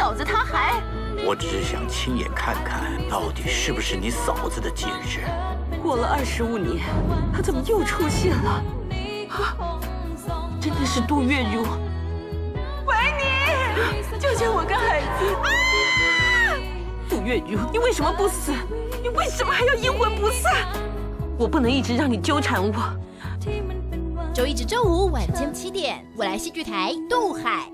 嫂子她还…… 我只是想亲眼看看，到底是不是你嫂子的戒指。 过了25年，她怎么又出现了？啊，真的是杜月如！维尼，救救我跟孩子！啊！杜月如，你为什么不死？你为什么还要阴魂不散？我不能一直让你纠缠我。 周一至周五晚间7点，未来戏剧台，杜海。